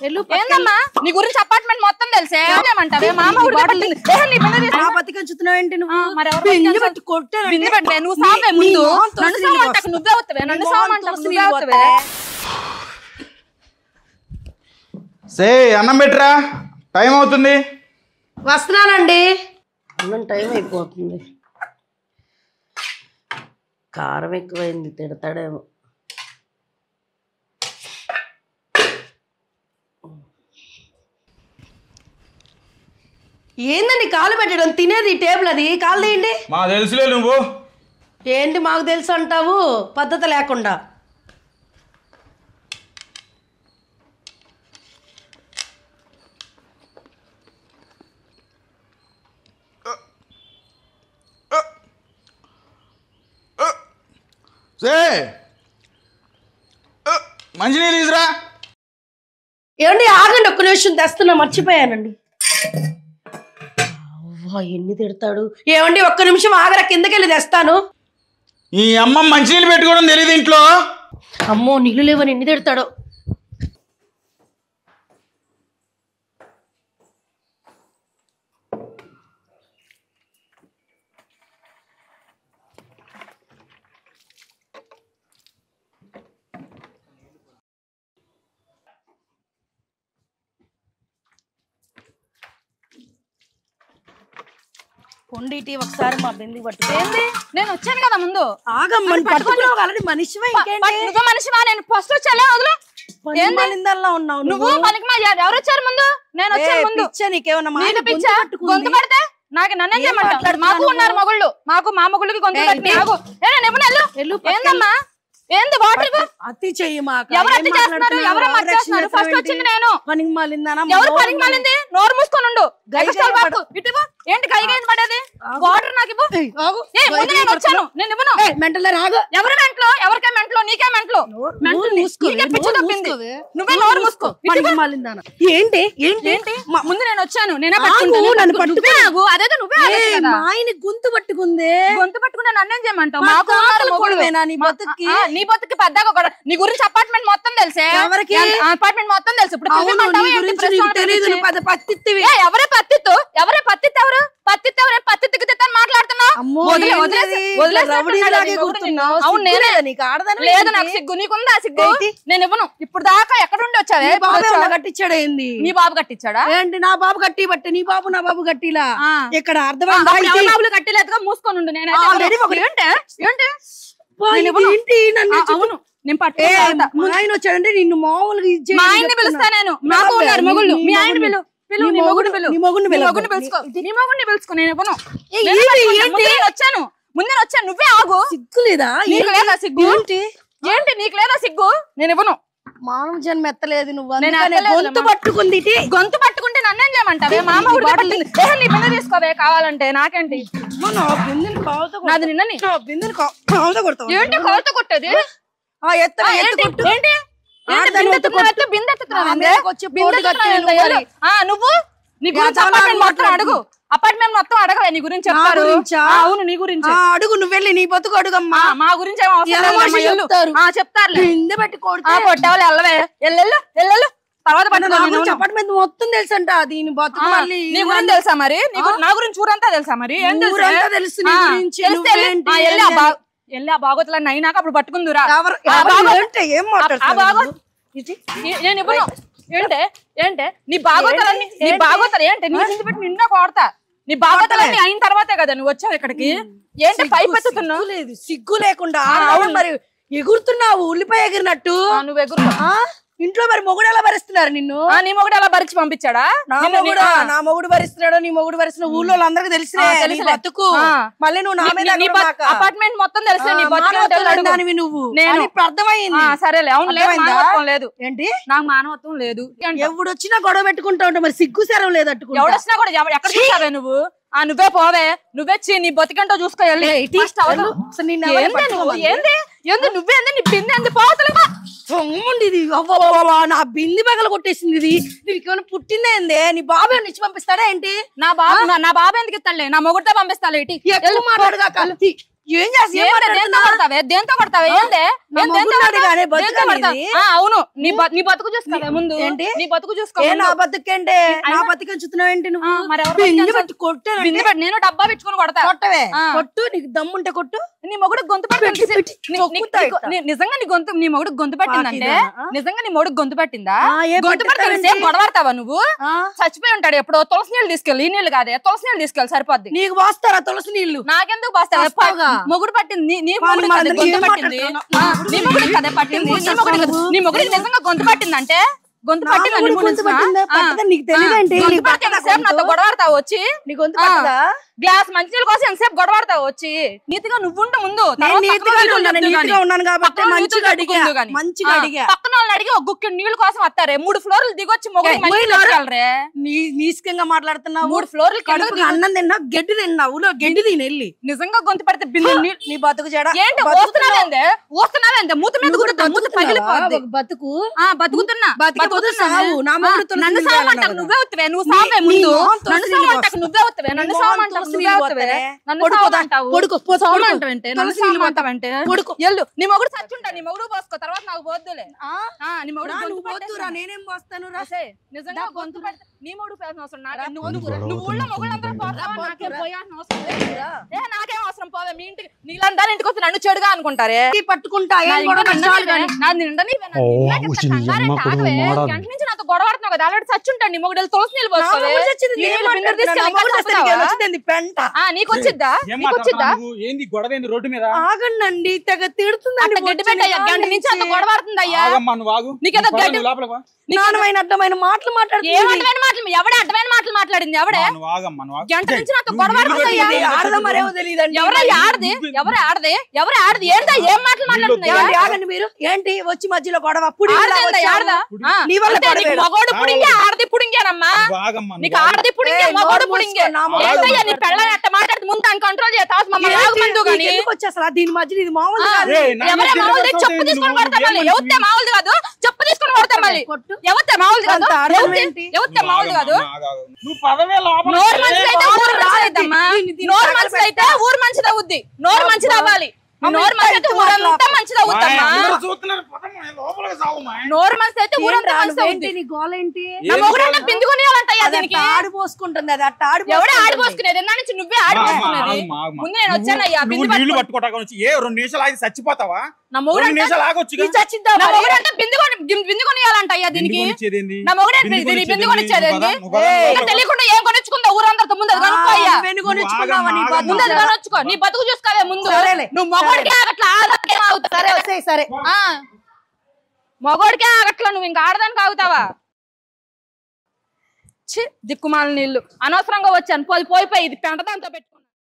ఏందమ్మా నీ గురించి అపార్ట్మెంట్ మొత్తం తెలిసే ఏమంటావే మామ బతికించుతున్నావేంటి నువ్వు నువ్వు సావే ముందు నన్ను సావంటాకు నువ్వే అవుతావే నన్ను సావంటాకు నువ్వే అవుతావే సే అన్నం పెట్టరా టైం అవుతుంది వస్తున్నానండి అన్నం టైం అయిపోతుంది కారం ఎక్కువైంది తిడతాడేమో ఏందండి కాలు పెట్టడం తినేది టేబుల్ అది కాలు తీయండి మా తెలుసులే నువ్వు ఏంటి మాకు తెలుసు అంటావు పద్ధతి లేకుండా మంచినీళ్ళు తీసురా ఏమండి ఆగండి ఒక్క నిమిషం తెస్తున్నా మర్చిపోయానండి ఎన్ని తిడతాడు ఏమండి ఒక్క నిమిషం ఆగరా కిందకెళ్ళి తెస్తాను ఈ అమ్మ మంచినీళ్ళు పెట్టుకోవడం తెలియదు ఇంట్లో అమ్మో నీళ్ళు లేవని ఎన్ని తిడతాడో కొండిటి ఒకసారి మా బింది పట్టుకోండి నేను వచ్చాను కదా ముందు ఆగమ్మని పట్టుకోగలని మనిషివా నువ్వు మనిషివా నేను ఫస్ట్ వచ్చాలే వదులు ఏందల్లా ఉన్నావు నువ్వు పనికి ఎవరు వచ్చారు ముందు నేను వచ్చాను ముందు నీకేమన్నా పిచ్చా గొంతు పడితే నాకు నన్ను చేయమంటాడు మాకు ఉన్నారు మొగుళ్ళు మాకు మా మొగుళ్ళకి గొంతు పట్టి ఏందమ్మా ఏంది వాటర్ అతి చెయ్యి ఎవరు అతి చేస్తున్నారు ఎవరు చేస్తున్నారు ఫస్ట్ వచ్చింది నేను పనికి మాలిందానా ఎవరు పనికి మాలింది నోరు మూసుకొని ఉండు ఇటు ఏంటి కైగైంది పడేది వాటర్ నాకు నేను వచ్చాను నేను ఇవ్వను మెంటల్ రాగు ఎవరి మెంట్లో ఎవరికే మెంట్లో నీకే మెంట్లో నువ్వే నోరు మూసుకో ఏంటి ఏంటి ముందు నేను వచ్చాను నేనే పట్టుకుంటాను అదేదో నువ్వే ఆయన గొంతు పట్టుకుంది గొంతు పట్టుకుంటే నన్నేం చేయమంటావు మాకు నీ బతుకి పెద్దగా కూడా నీ గురించి అపార్ట్మెంట్ మొత్తం తెలిసే ఎవరికి అపార్ట్మెంట్ మొత్తం తెలుసు ఇప్పుడు ఎవరే పత్తిత్తు ఎవరే పత్తిత్తు ఎవరు పత్తిత్తు ఎవరే పత్తిత్తుకి తిత్తని మాట్లాడుతున్నావు లేదు నాకు సిగ్గు నీకుందా సిగ్గు నేను ఇవ్వను ఇప్పుడు దాకా ఎక్కడ ఉండి వచ్చావే కట్టించాడు ఏంది నీ బాబు కట్టించాడా ఏంటి నా బాబు కట్టి బట్టి నీ బాబు నా బాబు కట్టిలా ఇక్కడ అర్థమైంది బాబులు కట్టిలేదుగా మూసుకొని ఉండు నేను అవును నేను ఆయన వచ్చాడంటే నిన్ను మామూలుగా మా ఆయన్ని పిలుస్తా నేను నాకు ఉన్నారు మొగుళ్ళు మీ ఆయన పిలుచుకో నేను ఇవ్వను వచ్చాను ముందే వచ్చాను నువ్వే ఆగు సిగ్గు లేదా నీకు లేదా సిగ్గు ఏంటి నీకు లేదా సిగ్గు నేను ఇవ్వను మానవ జన్మ ఎత్తలేదు నువ్వు గొంతు పట్టుకుంది గొంతు పట్టుకుంటే నన్నేం చేయమంటావే మామ నీ బిందె తీసుకోవే కావాలంటే నాకేంటి నాది నిన్నని ఏంటి కాలుతో కొట్టేది నువ్వు నీ గురించి అడుగు అపార్ట్మెంట్ మొత్తం అడగవే నీ గురించి చెప్తారు అవును నీ గురించి అడుగు నువ్వు వెళ్ళి నీ బతుకు అడుగమ్మా మా గురించి చెప్తారు కొట్టేవాళ్ళు వెళ్ళవే ఎల్లెళ్ళు తర్వాత అపార్ట్మెంట్ మొత్తం తెలుసంట దీని బతుకు మళ్ళీ నీ గురించి తెలుసా మరి నా గురించి ఊరంతా తెలుసా మరి తెలుసు వెళ్ళి ఆ బాగోతులన్నీ అయినాక అప్పుడు పట్టుకుందురా ఏం మాట్లాడుతున్నావు నేను ఇవ్వను ఏంటే నీ బాగోతలన్నీ ఏంటి నీ చింత పెట్టి నిన్న కొడతా నీ బాగోతలన్నీ అయిన తర్వాతే కదా నువ్వు వచ్చావు ఇక్కడికి ఏంటి పై పెట్టుతున్నావు లేదు సిగ్గు లేకుండా మరి ఎగురుతున్నావు ఉల్లిపాయ ఎగిరినట్టు నువ్వు ఎగురుతావు ఇంట్లో మరి మొగుడు ఎలా భరిస్తున్నారు నిన్ను నీ మొగుడు ఎలా భరించి పంపించాడా నా మొగుడు భరిస్తున్నాడు నీ మొగుడు భరిస్తున్న ఊళ్ళో అందరికి తెలిసినా బతుకు మళ్ళీ నువ్వు నా మీద అపార్ట్మెంట్ మొత్తం తెలిసిన నీ బతుకు నువ్వు ఇప్పుడు అర్థమైంది సరేలే అవును లేదు ఏంటి నాకు మానవత్వం లేదు ఎవడు వచ్చినా గొడవ పెట్టుకుంటా ఉంటావు మరి సిగ్గు శరం లేదట్టు ఎవడొచ్చినా కూడా ఎక్కడ చూసావే నువ్వు నువ్వే పోవే నువ్వే నీ బతికంటో చూసుకోవాలి నువ్వేంది నీ బిందె ఎందు పోతలేవా ఇది నా బింది పగల కొట్టేసింది ఇది దీనికి ఏమైనా పుట్టిందేందే నీ బాబు ఏమైనా ఇచ్చి పంపిస్తాడా ఏంటి నా బాబు ఎందుకు ఇస్తాడులే నా మొగుడితో పంపిస్తాలే ఎక్కువ మాట్లాడుగా ఏం చేస్తా దేంతో కొడతావే దేంతో కొడతావే ఏందే అవును నీ బతుకు చూసుకోవే ముందు ఏంటి? నీ బతుకు చూసుకో నా బతుకంటే నా బతుకు చూస్తున్నావు ఏంటి నువ్వు నేను డబ్బా పెట్టుకుని కొడతా కొట్టవే కొట్టు నీకు దమ్ముంటే కొట్టు నీ మొగుడు గొంతు పట్టింది నిజంగా నీ మొగుడు గొంతు పట్టిందంటే నిజంగా నీ మొగుడు గొంతు పట్టిందా గొంతు పట్టింది గొడవడతావా నువ్వు చచ్చిపోయి ఉంటాడు ఎప్పుడో తులసి నీళ్ళు తీసుకెళ్ళి ఈ నీళ్ళు కాదే తులసి నీళ్ళు తీసుకెళ్ళి సరిపోద్ది నీకు పోస్తారా తులసి నీళ్లు నాకెందుకు పోస్తావా మొగుడు పట్టింది నీ మొగుడు గొంతు పట్టింది నీ మొగుడు కదే పట్టింది నీ మొగుడికి నిజంగా గొంతు పట్టిందంటే గొంతు పట్టింది నీకు తెలియదండి నాతో గొడవడతావు వచ్చి నీ గొంతు పట్టదా గ్లాస్ మంచినీళ్ళ కోసం ఎంతసేపు గొడవడతావు వచ్చి నీతిగా నువ్వుంటూ ముందు నీతిగా ఉన్నాను కాబట్టి మంచిగా అడిగా పక్కన వాళ్ళని అడిగి ఒక గుక్కి నీళ్ళ కోసం వస్తారే 3 ఫ్లోర్లు దిగొచ్చి మొగలరే నీస్కంగా మాట్లాడుతున్నావు 3 ఫ్లోర్లు కడుపుకి అన్నం తిన్నా గడ్డి తిన్నావు గడ్డి తిని వెళ్ళి నిజంగా గొంతు పడితే బిందు నీ బతుకు చెడ ఏంటి ఊస్తున్నావేందే మూత మీద కూడా మూత పగిలిపోద్ది బతుకు బతుకుతున్నా నన్ను సామంటావు నువ్వే వస్తావే నువ్వు సావే ముందు నన్ను సామంటావు నువ్వే వస్తావే నన్ను సామంటావు నువ్వే వస్తావే నన్ను సామంటావంటే నన్ను సామంటావంటే ఎల్లు నీ మొగుడు చచ్చుంటా నీ మొగుడు పోసుకో తర్వాత నాకు పోద్దులే నీ మొగుడు నేనేం పోస్తాను నిజంగా గొంతు పెడితే నీ మొగుడు పేసిన అవసరం నువ్వు ఊళ్ళో మొగుళ్ళందరూ పోతావా నాకేం పోయాల్సిన అవసరం నాకేం అవసరం పోవే మీ ఇంటికి నీళ్ళందరూ ఇంటికి వస్తే నన్ను చెడుగా అనుకుంటారే పట్టుకుంటా గంట నుంచి నాతో గొడవడుతున్నావు కదా ఆల్రెడీ చచ్చుంటాడు నీ మొగుడు తులసి నీళ్ళు పోసుకోవాలి నీకు వచ్చిద్దా ఏంది గొడవ రోడ్డు మీద ఆగండి తెగ తిడుతుందండి గడ్డి పెట్టయ్యా గంట నుంచి అంత గొడవడుతుందయ్యా నీకేదో గడ్డి నానమైన అడ్డమైన మాటలు మాట్లాడుతుంది ఎవడే అడ్డమైన మాటలు మాట్లాడింది ఎవడే గంట నుంచి నాతో గొడవడుతుందయ్యా మరేమో తెలియదండి ఎవరు ఆడది ఏంటో ఏం మాటలు మాట్లాడుతుంది ఆగండి మీరు ఏంటి వచ్చి మధ్యలో గొడవ మగోడు పుడింగే ఆడది పుడింగేనమ్మా నీకు ఆడది పుడింగే మగోడు పుడింగే నీ పెళ్ళని అట్ట మాట్లాడి ముందు దాన్ని కంట్రోల్ వచ్చేసరా దీని మధ్య ఇది మామూలు ఎవరే మామూలు చెప్పు తీసుకొని కొడతా మళ్ళీ ఎవతే మామూలు కాదు చెప్పు తీసుకొని కొడతా మళ్ళీ ఎవతే మామూలు కాదు ఎవతే మామూలు కాదు నోరు మంచిదైతే ఊరు మంచిదమ్మా నోరు మంచిదైతే ఊరు మంచిది అవుద్ది నోరు మంచిది అవ్వాలి నోరు మంచిదైతే ఊరంతా మంచిది అవుద్దమ్మా నోరు మంచిదైతే ఊరంతా మంచిది గోలేంటి పిందుకునేయాలంటయ్యా దీనికి ఆడిపోసుకుంటుంది అది అట్ట ఎవడే ఆడిపోసుకునేది ఎన్నా నుంచి నువ్వే ఆడిపోసుకునేది ముందు నేను వచ్చానయ్యా నీళ్లు పట్టుకోవడానికి 2 నిమిషాలు ఆగి చచ్చిపోతావా నా మొగుడు బిందుకొనియాలంటయ్యా దీనికి నా మొగుడే బిందు కొనిచ్చేదేంది తెలియకుండా ఏం కొనిచ్చుకుందా ఊరందరితో ముందు అది కొనుక్కోయ్యా ముందు అది కొనొచ్చుకో నీ బతుకు చూసుకోవే ముందు నువ్వు మొగోడికే ఆగట్లా ఆడదానికే ఆగుతావు సరే మొగోడికే ఆగట్లా నువ్వు ఇంకా ఆడదానికి ఆగుతావా దిక్కుమాల నీళ్లు అనవసరంగా వచ్చాను పోయి ఇది పెంటదాంతో పెట్టుకున్నా